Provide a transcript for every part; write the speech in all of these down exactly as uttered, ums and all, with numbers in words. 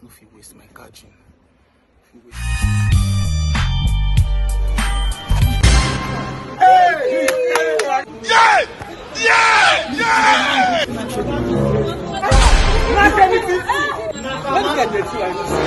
No fit waste my catching. Hey! Yeah! Yeah! Yeah! Not anything. Let me get the two like this.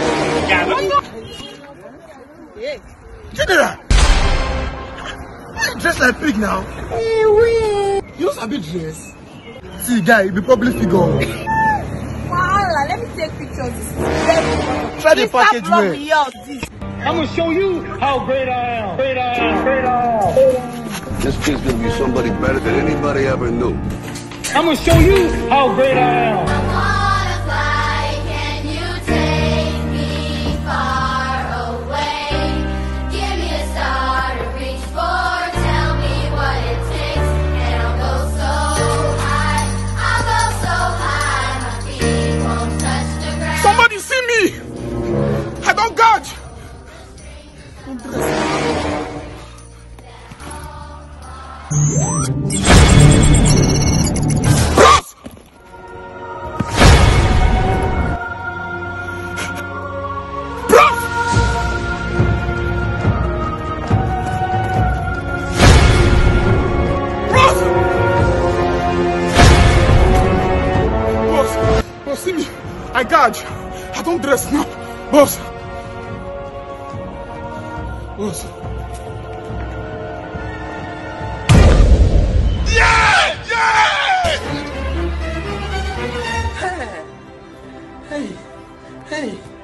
Yeah. General! Dressed like pig now. Hey, wait. You don't sabi dress. See, guy, you be public figure. Wow, let me take pictures. Try the package well. I'm gonna show you how great I am. Great I am. Great I am. This kid's gonna be somebody better than anybody ever knew. I'm gonna show you how great I am. I wanna fly, can you take me far away? Give me a star to reach for, tell me what it takes, and I'll go so high, I'll go so high, my feet won't touch the ground. Somebody see me! I don't gouge! Bros! Bros! Bros! Boss! Boss, see me! I gouge! I don't dress now! Boss! Boss! Yeah! Yeah! Hey, hey, hey.